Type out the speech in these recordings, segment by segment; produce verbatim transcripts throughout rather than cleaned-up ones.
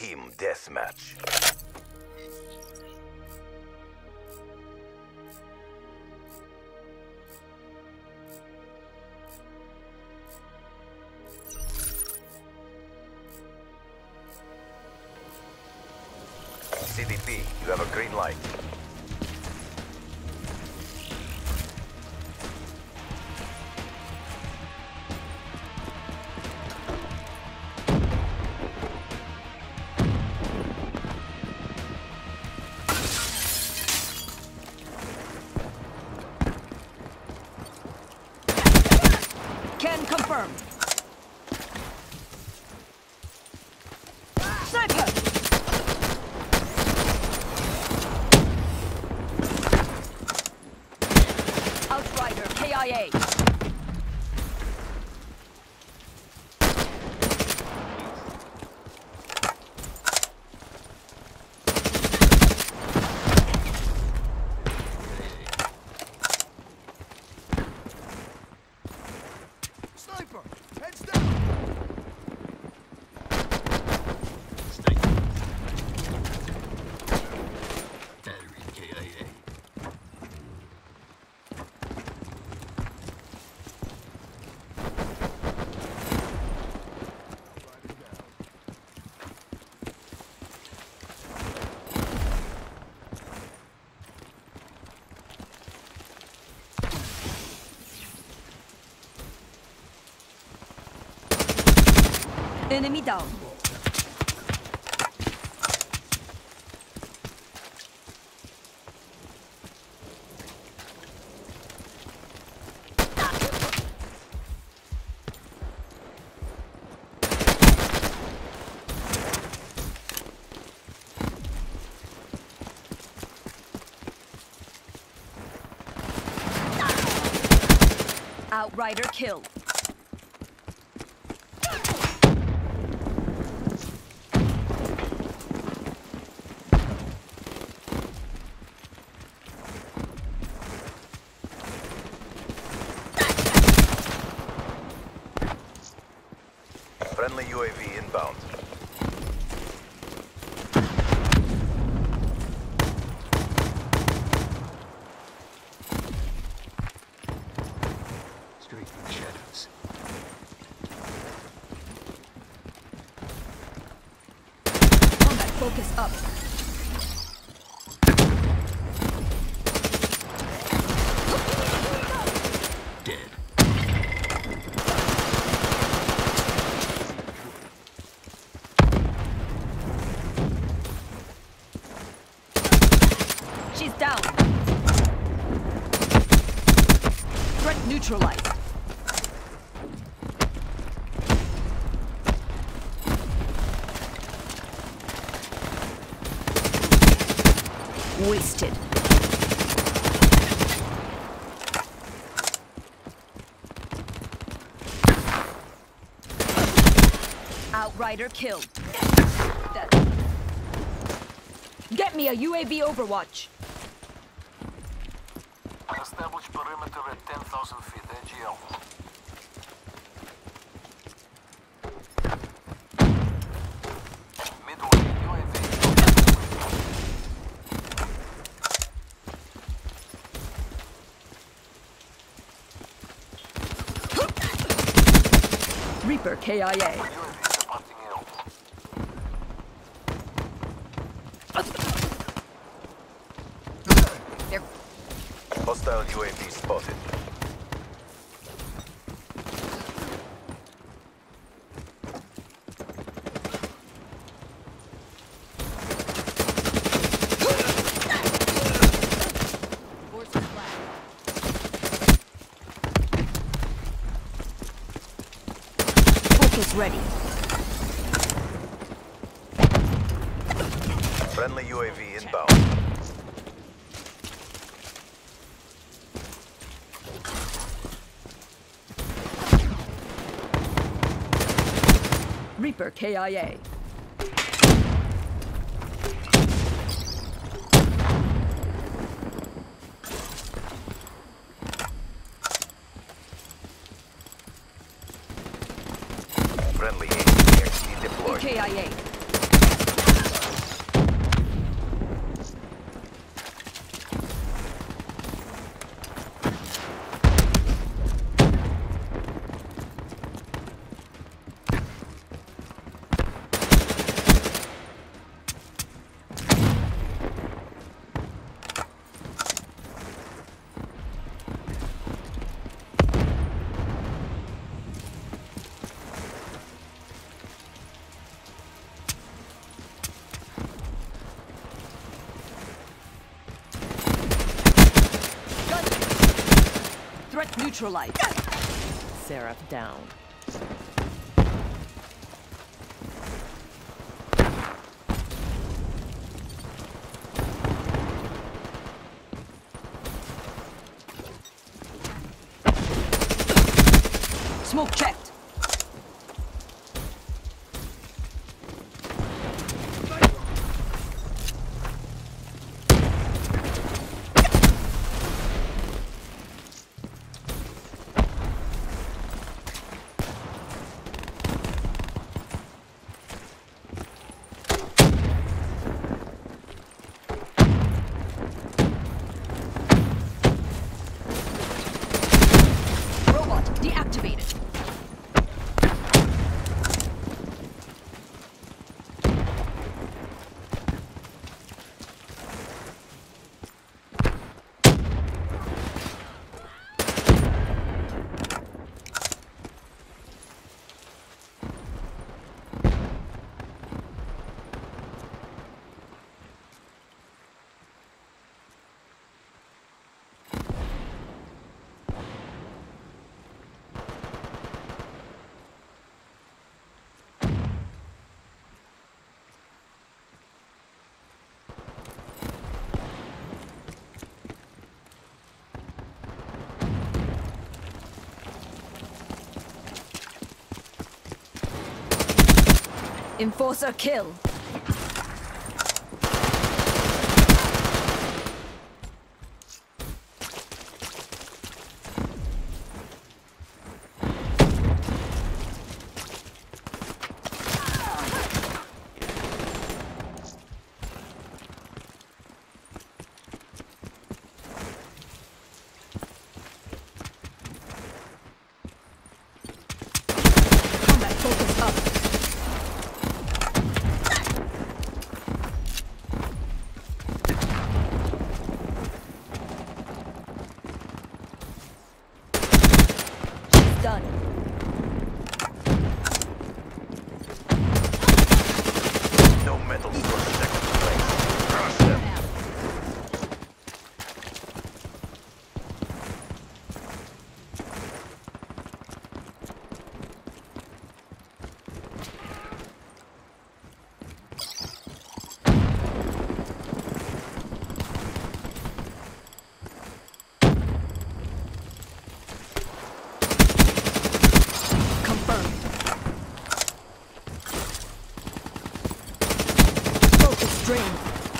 Team Deathmatch. C D P, you have a green light. Can confirmed. Sniper! Outrider, K I A. Sniper! Heads down! Battery K I A. Enemy down. Outrider killed. Friendly U A V inbound. Straight from the shadows. Combat focus up. Dead. She's down. Threat neutralized. Wasted. Outrider killed. Dead. Get me a U A V overwatch. Establish perimeter at ten thousand feet, A G L. Midway, U A V. Reaper K I A. U A V departing L. They're Hostile U A V spotted. forces flat. Focus ready. Friendly U A V inbound. Reaper K I A. Friendly H D deployed. K I A. Neutralize. Seraph down. Smoke checked. Robot deactivated. Enforcer kill. Combat focus up. Done. No metal for second place. Crush them. Confirmed. Focus drained.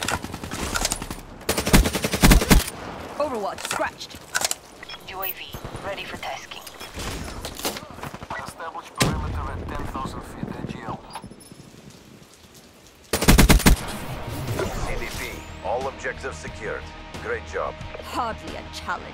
Overwatch scratched. U A V, ready for tasking. Establish perimeter at ten thousand feet A G L. C D P, all objectives secured. Great job. Hardly a challenge.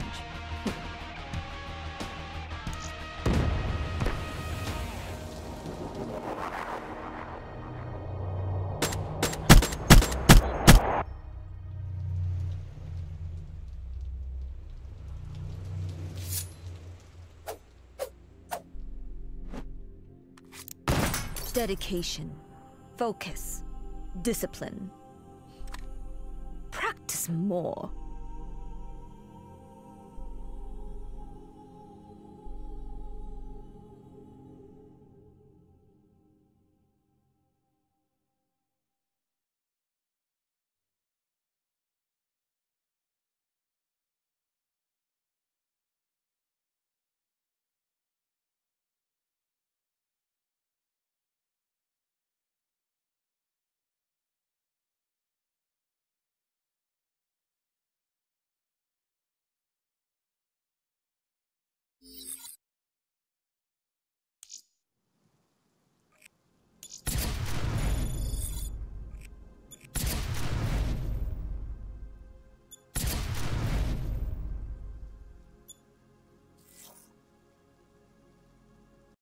Dedication, focus, discipline. Practice more.